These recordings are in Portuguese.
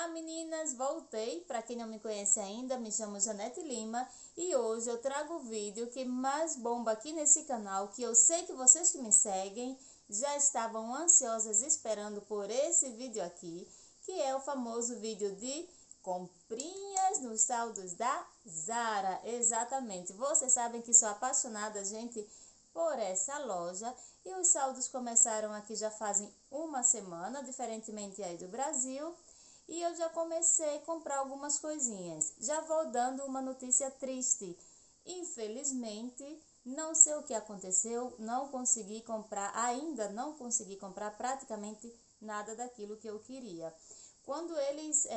Olá meninas, voltei. Para quem não me conhece ainda, me chamo Janete Lima e hoje eu trago o vídeo que mais bomba aqui nesse canal, que eu sei que vocês que me seguem já estavam ansiosas esperando por esse vídeo aqui, que é o famoso vídeo de comprinhas nos saldos da Zara. Exatamente, vocês sabem que sou apaixonada, gente, por essa loja e os saldos começaram aqui já fazem uma semana, diferentemente aí do Brasil. E eu já comecei a comprar algumas coisinhas. Já vou dando uma notícia triste. Infelizmente, não sei o que aconteceu, não consegui comprar, ainda não consegui comprar praticamente nada daquilo que eu queria. Quando eles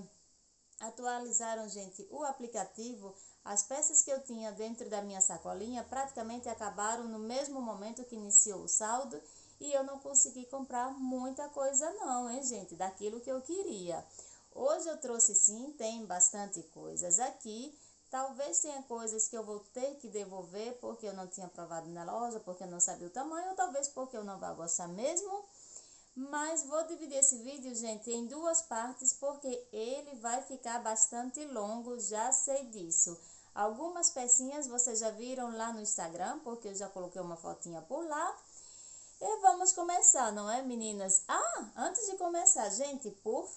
atualizaram, gente, o aplicativo, as peças que eu tinha dentro da minha sacolinha praticamente acabaram no mesmo momento que iniciou o saldo. E eu não consegui comprar muita coisa não, hein, gente, daquilo que eu queria. Hoje eu trouxe sim, tem bastante coisas aqui. Talvez tenha coisas que eu vou ter que devolver porque eu não tinha provado na loja, porque eu não sabia o tamanho, ou talvez porque eu não vou gostar mesmo. Mas vou dividir esse vídeo, gente, em duas partes porque ele vai ficar bastante longo, já sei disso. Algumas pecinhas vocês já viram lá no Instagram, porque eu já coloquei uma fotinha por lá. E vamos começar, não é, meninas? Antes de começar, gente, por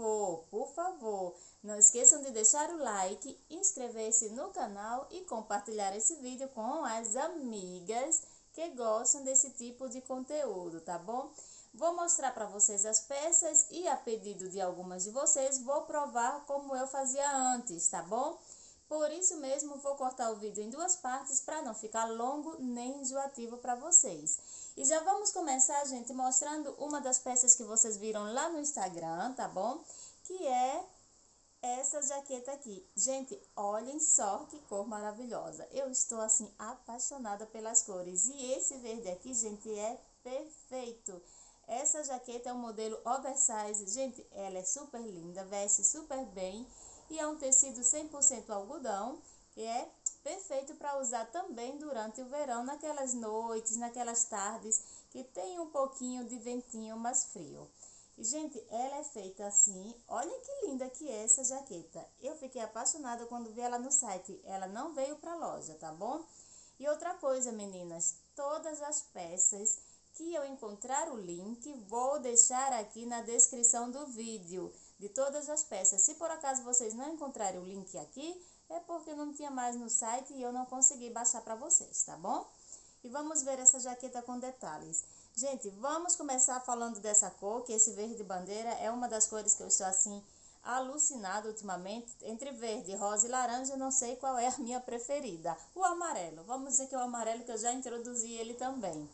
favor, não esqueçam de deixar o like, inscrever-se no canal e compartilhar esse vídeo com as amigas que gostam desse tipo de conteúdo, tá bom? Vou mostrar para vocês as peças e, a pedido de algumas de vocês, vou provar como eu fazia antes, tá bom? Por isso mesmo, vou cortar o vídeo em duas partes para não ficar longo nem enjoativo para vocês. E já vamos começar, gente, mostrando uma das peças que vocês viram lá no Instagram, tá bom? Que é essa jaqueta aqui. Gente, olhem só que cor maravilhosa. Eu estou, assim, apaixonada pelas cores. E esse verde aqui, gente, é perfeito. Essa jaqueta é um modelo oversize. Gente, ela é super linda, veste super bem. E é um tecido 100% algodão, que é perfeito para usar também durante o verão, naquelas noites, naquelas tardes que tem um pouquinho de ventinho mais frio. E, gente, ela é feita assim, olha que linda que é essa jaqueta. Eu fiquei apaixonada quando vi ela no site, ela não veio para loja, tá bom? E outra coisa, meninas, todas as peças que eu encontrar o link, vou deixar aqui na descrição do vídeo de todas as peças. Se por acaso vocês não encontrarem o link aqui, é porque não tinha mais no site e eu não consegui baixar para vocês, tá bom? E vamos ver essa jaqueta com detalhes. Gente, vamos começar falando dessa cor, que esse verde bandeira é uma das cores que eu estou assim alucinada ultimamente. Entre verde, rosa e laranja, eu não sei qual é a minha preferida. O amarelo, vamos dizer que é o amarelo, que eu já introduzi ele também.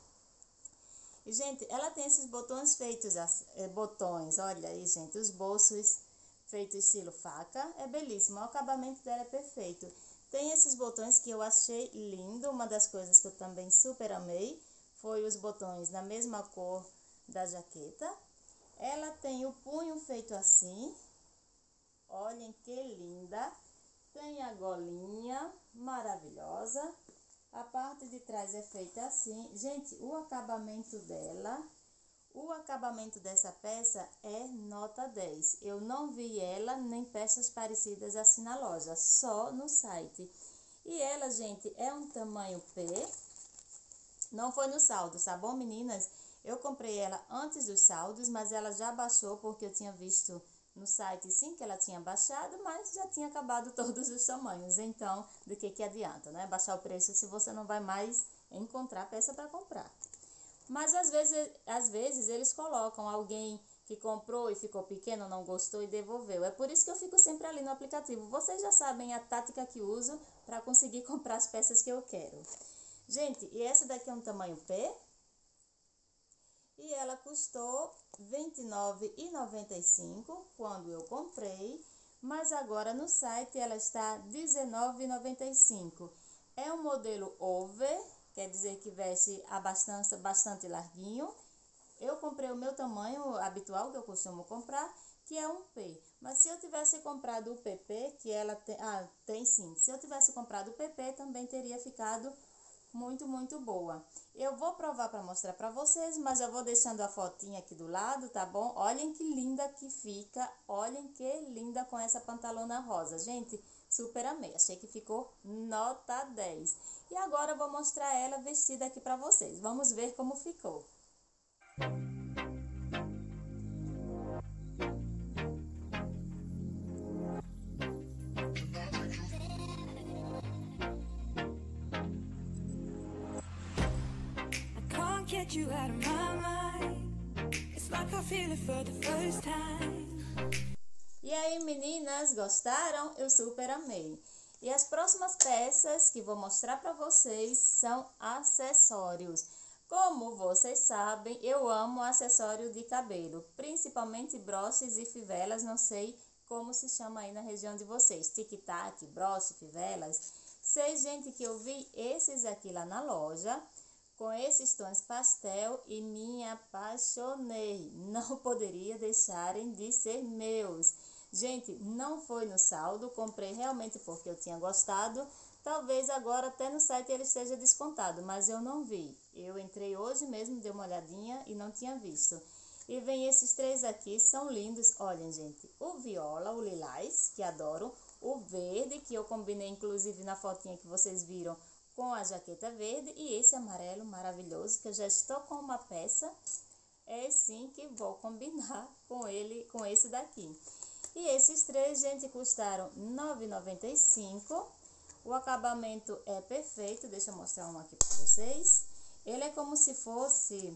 E, gente, ela tem esses botões feitos, botões, olha aí, gente, os bolsos feitos estilo faca, é belíssimo, o acabamento dela é perfeito. Tem esses botões que eu achei lindo, uma das coisas que eu também super amei, foi os botões na mesma cor da jaqueta. Ela tem o punho feito assim, olhem que linda, tem a golinha maravilhosa. A parte de trás é feita assim. Gente, o acabamento dessa peça é nota 10. Eu não vi ela nem peças parecidas assim na loja, só no site. E ela, gente, é um tamanho P. Não foi no saldo, tá bom, meninas? Eu comprei ela antes dos saldos, mas ela já baixou porque eu tinha visto no site sim que ela tinha baixado, mas já tinha acabado todos os tamanhos. Então, do que adianta, né? Baixar o preço se você não vai mais encontrar peça para comprar. Mas às vezes eles colocam alguém que comprou e ficou pequeno, não gostou e devolveu. É por isso que eu fico sempre ali no aplicativo. Vocês já sabem a tática que uso para conseguir comprar as peças que eu quero. Gente, e essa daqui é um tamanho P. E ela custou R$ 29,95 quando eu comprei, mas agora no site ela está R$ 19,95. É um modelo over, quer dizer que veste a bastante larguinho. Eu comprei o meu tamanho habitual, que eu costumo comprar, que é um P. Mas se eu tivesse comprado o PP, que ela tem sim. Se eu tivesse comprado o PP, também teria ficado muito, muito boa. Eu vou provar para mostrar para vocês, mas eu vou deixando a fotinha aqui do lado, tá bom? Olhem que linda que fica, olhem que linda com essa pantalona rosa. Gente, super amei, achei que ficou nota 10. E agora eu vou mostrar ela vestida aqui para vocês. Vamos ver como ficou. Get you out of my mind. It's like I feel it for the first time. E aí, meninas, gostaram? Eu super amei. E as próximas peças que vou mostrar para vocês são acessórios. Como vocês sabem, eu amo acessório de cabelo, principalmente broches e fivelas, não sei como se chama aí na região de vocês, tic-tac, broche, fivelas. Sei, gente, que eu vi esses aqui lá na loja, com esses tons pastel e me apaixonei. Não poderia deixarem de ser meus. Gente, não foi no saldo, comprei realmente porque eu tinha gostado. Talvez agora até no site ele esteja descontado, mas eu não vi. Eu entrei hoje mesmo, dei uma olhadinha e não tinha visto. E vem esses três aqui, são lindos. Olhem, gente, o viola, o lilás, que adoro. O verde, que eu combinei inclusive na fotinha que vocês viram, com a jaqueta verde, e esse amarelo maravilhoso, que eu já estou com uma peça, é sim que vou combinar com ele, com esse daqui. E esses três, gente, custaram R$ 9,95. O acabamento é perfeito, deixa eu mostrar um aqui para vocês. Ele é como se fosse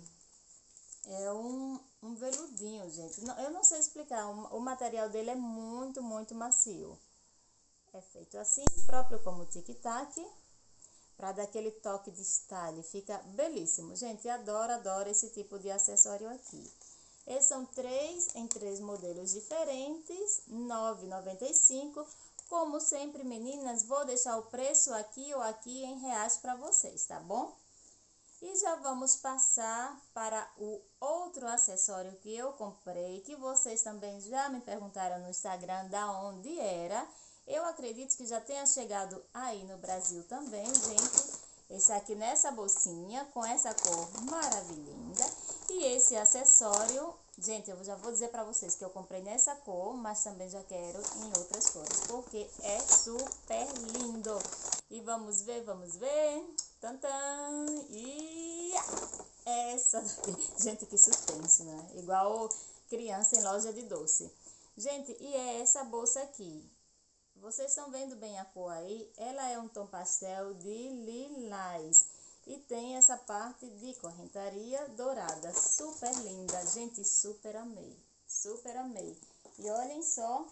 um veludinho, gente. Eu não sei explicar, o material dele é muito, muito macio. É feito assim, próprio como o tic-tac, para dar aquele toque de style, fica belíssimo. Gente, adoro, adoro esse tipo de acessório aqui. Esses são em três modelos diferentes, R$ 9,95. Como sempre, meninas, vou deixar o preço aqui ou aqui em reais para vocês, tá bom? E já vamos passar para o outro acessório que eu comprei, que vocês também já me perguntaram no Instagram da onde era. Eu acredito que já tenha chegado aí no Brasil também, gente. Esse aqui nessa bolsinha, com essa cor maravilhosa. E esse acessório, gente, eu já vou dizer pra vocês que eu comprei nessa cor, mas também já quero em outras cores, porque é super lindo. E vamos ver, vamos ver. Tantan! E essa daqui. Gente, que suspense, né? Igual criança em loja de doce. Gente, e é essa bolsa aqui. Vocês estão vendo bem a cor aí? Ela é um tom pastel de lilás. E tem essa parte de correntaria dourada. Super linda. Gente, super amei. Super amei. E olhem só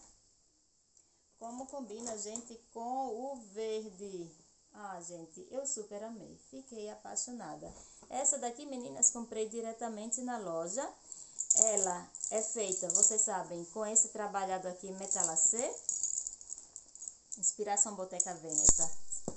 como combina, gente, com o verde. Ah, gente, eu super amei. Fiquei apaixonada. Essa daqui, meninas, comprei diretamente na loja. Ela é feita, vocês sabem, com esse trabalhado aqui metalacê. Inspiração Boteca Veneta.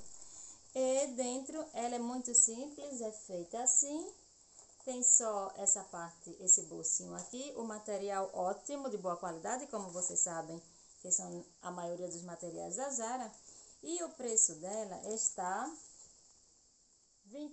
E dentro ela é muito simples, é feita assim. Tem só essa parte, esse bolsinho aqui. O material ótimo, de boa qualidade, como vocês sabem, que são a maioria dos materiais da Zara. E o preço dela está R$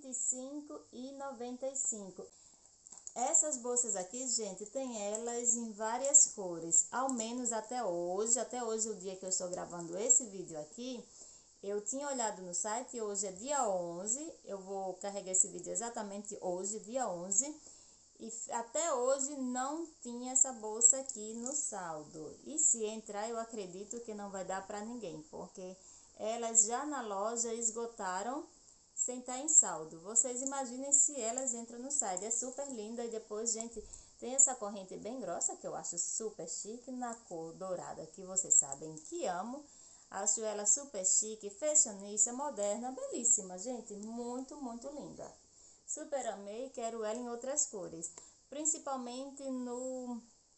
25,95. Essas bolsas aqui, gente, tem elas em várias cores, ao menos até hoje, o dia que eu estou gravando esse vídeo aqui, eu tinha olhado no site, hoje é dia 11, eu vou carregar esse vídeo exatamente hoje, dia 11, e até hoje não tinha essa bolsa aqui no saldo, e se entrar eu acredito que não vai dar para ninguém, porque elas já na loja esgotaram sem estar em saldo. Vocês imaginem se elas entram no site. É super linda. E depois, gente, tem essa corrente bem grossa que eu acho super chique, na cor dourada, que vocês sabem que amo. Acho ela super chique, fashionista, moderna, belíssima, gente. Muito, muito linda. Super amei, quero ela em outras cores. Principalmente no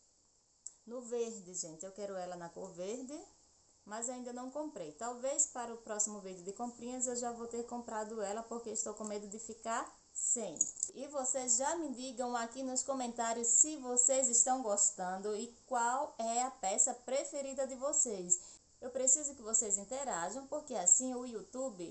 verde, gente. Eu quero ela na cor verde, mas ainda não comprei. Talvez para o próximo vídeo de comprinhas eu já vou ter comprado ela, porque estou com medo de ficar sem. E vocês já me digam aqui nos comentários se vocês estão gostando e qual é a peça preferida de vocês. Eu preciso que vocês interajam, porque assim o YouTube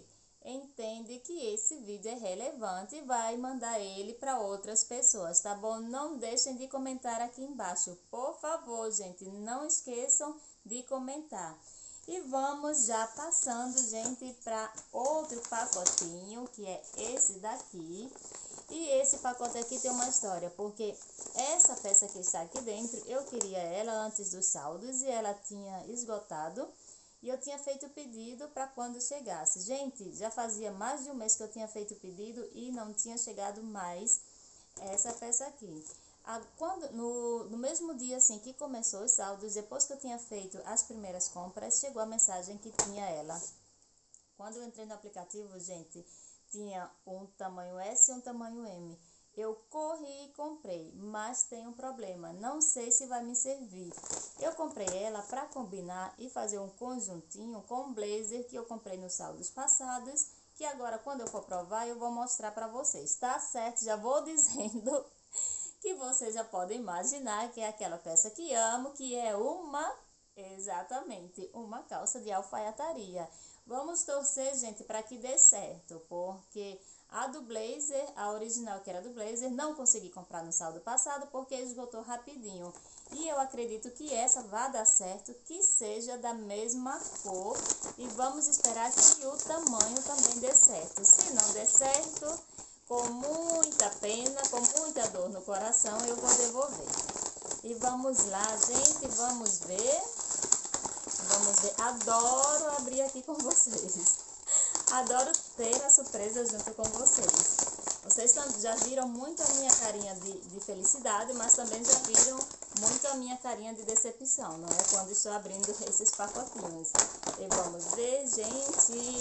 entende que esse vídeo é relevante e vai mandar ele para outras pessoas, tá bom? Não deixem de comentar aqui embaixo, por favor, gente, não esqueçam de comentar. E vamos já passando, gente, para outro pacotinho, que é esse daqui. E esse pacote aqui tem uma história, porque essa peça que está aqui dentro, eu queria ela antes dos saldos e ela tinha esgotado. E eu tinha feito o pedido para quando chegasse. Gente, já fazia mais de um mês que eu tinha feito o pedido e não tinha chegado mais essa peça aqui. No mesmo dia assim que começou os saldos, depois que eu tinha feito as primeiras compras, chegou a mensagem que tinha ela. Quando eu entrei no aplicativo, gente, tinha um tamanho S e um tamanho M. Eu corri e comprei, mas tem um problema, não sei se vai me servir. Eu comprei ela para combinar e fazer um conjuntinho com um blazer que eu comprei nos saldos passados, que agora quando eu for provar eu vou mostrar para vocês, tá certo? Já vou dizendo que vocês já podem imaginar que é aquela peça que amo, que é exatamente, uma calça de alfaiataria. Vamos torcer, gente, para que dê certo, porque a do blazer, a original que era do blazer, não consegui comprar no saldo passado porque esgotou rapidinho. E eu acredito que essa vai dar certo, que seja da mesma cor. E vamos esperar que o tamanho também dê certo. Se não der certo, com muita pena, com muita dor no coração, eu vou devolver. E vamos lá, gente, vamos ver. Vamos ver. Adoro abrir aqui com vocês. Adoro ter a surpresa junto com vocês. Vocês já viram muito a minha carinha de felicidade, mas também já viram muito a minha carinha de decepção, não é? Quando estou abrindo esses pacotinhos. E vamos ver, gente.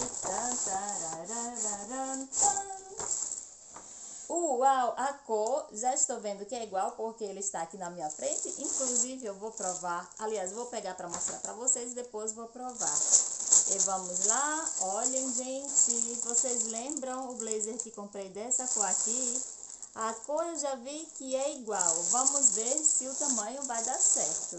Uau, a cor, já estou vendo que é igual porque ele está aqui na minha frente. Inclusive eu vou provar, aliás, vou pegar para mostrar para vocês e depois vou provar. E vamos lá, olhem, gente, vocês lembram o blazer que comprei dessa cor aqui? A cor eu já vi que é igual, vamos ver se o tamanho vai dar certo.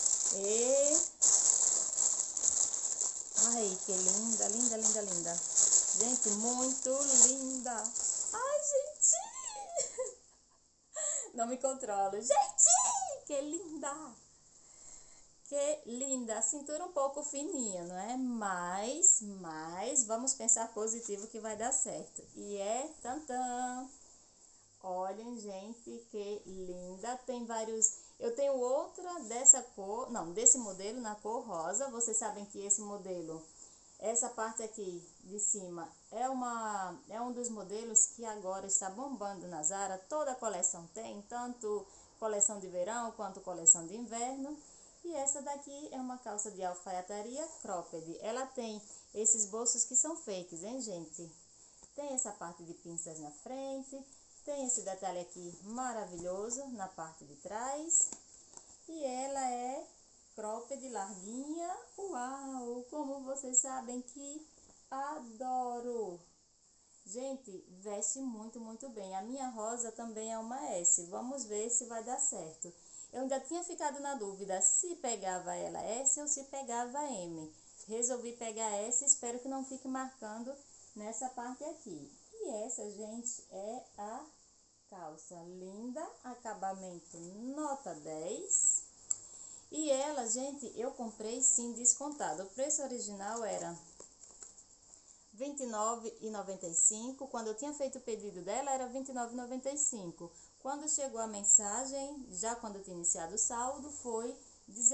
Ai, que linda, linda, linda, linda. Gente, muito linda. Ai, gente, não me controlo. Gente, que linda. Que linda, a cintura um pouco fininha, não é? Mas vamos pensar positivo que vai dar certo. E é tantã. Olhem, gente, que linda. Tem vários. Eu tenho outra dessa cor, não, desse modelo na cor rosa. Vocês sabem que esse modelo, essa parte aqui de cima é um dos modelos que agora está bombando na Zara. Toda a coleção tem, tanto coleção de verão quanto coleção de inverno. E essa daqui é uma calça de alfaiataria cropped. Ela tem esses bolsos que são fakes, hein, gente? Tem essa parte de pinças na frente. Tem esse detalhe aqui maravilhoso na parte de trás. E ela é cropped larguinha. Uau! Como vocês sabem que adoro! Gente, veste muito, muito bem. A minha rosa também é uma S. Vamos ver se vai dar certo. Eu ainda tinha ficado na dúvida se pegava ela S ou se pegava M. Resolvi pegar S, espero que não fique marcando nessa parte aqui. E essa, gente, é a calça linda, acabamento nota 10. E ela, gente, eu comprei sim descontado. O preço original era R$ 29,95. Quando eu tinha feito o pedido dela, era R$ 29,95. Quando chegou a mensagem, já quando eu tinha iniciado o saldo, foi R$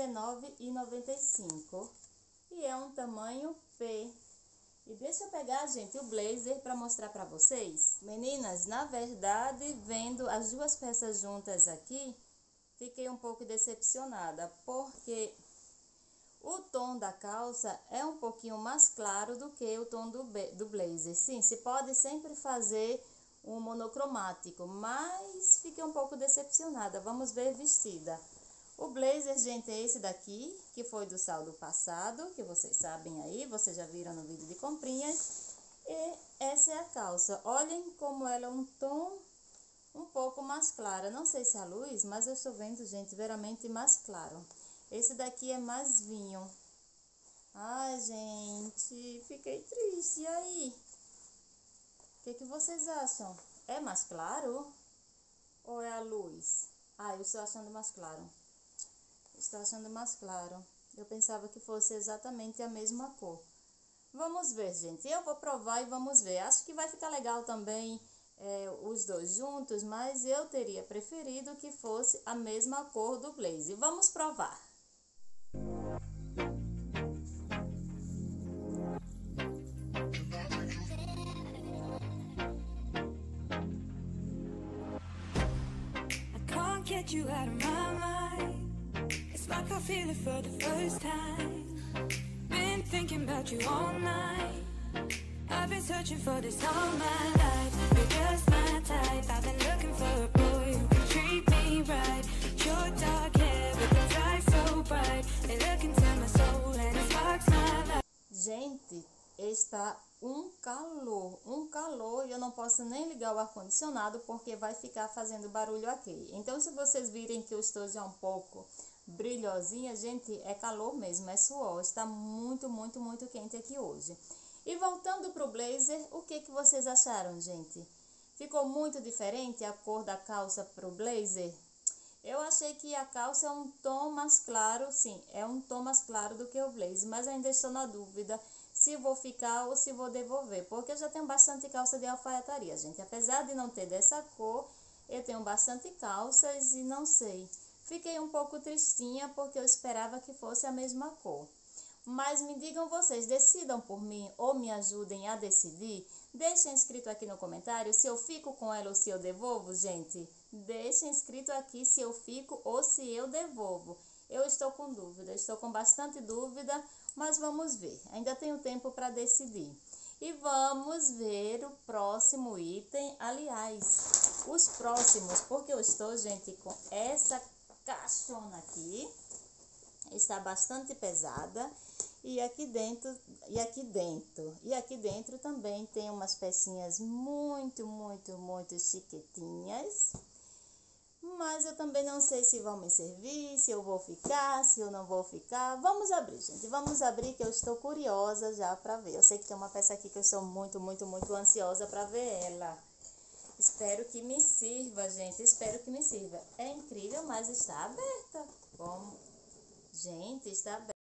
19,95. E é um tamanho P. E deixa eu pegar, gente, o blazer para mostrar para vocês. Meninas, na verdade, vendo as duas peças juntas aqui, fiquei um pouco decepcionada, porque o tom da calça é um pouquinho mais claro do que o tom do blazer. Sim, se pode sempre fazer um monocromático, mas fiquei um pouco decepcionada. Vamos ver vestida. O blazer, gente, é esse daqui, que foi do saldo passado, que vocês sabem aí, vocês já viram no vídeo de comprinhas. E essa é a calça. Olhem como ela é um tom um pouco mais clara. Não sei se é a luz, mas eu estou vendo, gente, veramente mais claro. Esse daqui é mais vinho. Ai, gente, fiquei triste. E aí? O que vocês acham? É mais claro? Ou é a luz? Ah, eu estou achando mais claro. Estou achando mais claro. Eu pensava que fosse exatamente a mesma cor. Vamos ver, gente. Eu vou provar e vamos ver. Acho que vai ficar legal também os dois juntos, mas eu teria preferido que fosse a mesma cor do blazer. Vamos provar. Can't get you out of my mind. It's like I feel it for the first time. Been thinking about you all night. I've been searching for this all my life. You're just my type. I've been looking for a boy who can treat me right. Your dark hair with those eyes so bright. They look into my soul and it sparks my life. Gente, está um calor, e eu não posso nem ligar o ar-condicionado porque vai ficar fazendo barulho aqui. Então, se vocês virem que eu estou já um pouco brilhosinha, gente, é calor mesmo, é suor. Está muito quente aqui hoje. E voltando pro blazer, o que vocês acharam, gente? Ficou muito diferente a cor da calça pro blazer? Eu achei que a calça é um tom mais claro, sim, é um tom mais claro do que o blazer, mas ainda estou na dúvida se vou ficar ou se vou devolver, porque eu já tenho bastante calça de alfaiataria, gente. Apesar de não ter dessa cor, eu tenho bastante calças e não sei. Fiquei um pouco tristinha porque eu esperava que fosse a mesma cor. Mas me digam vocês, decidam por mim ou me ajudem a decidir. Deixem escrito aqui no comentário se eu fico com ela ou se eu devolvo, gente. Deixem escrito aqui se eu fico ou se eu devolvo. Eu estou com dúvida, estou com bastante dúvida, mas vamos ver. Ainda tenho tempo para decidir. E vamos ver o próximo item. Aliás, os próximos, porque eu estou, gente, com essa caixona aqui. Está bastante pesada. E aqui dentro também tem umas pecinhas muito chiquetinhas. Mas eu também não sei se vão me servir, se eu vou ficar, se eu não vou ficar. Vamos abrir, gente. Vamos abrir que eu estou curiosa já para ver. Eu sei que tem uma peça aqui que eu estou muito ansiosa para ver ela. Espero que me sirva, gente. Espero que me sirva. É incrível, mas está aberta. Como? Gente, está aberta.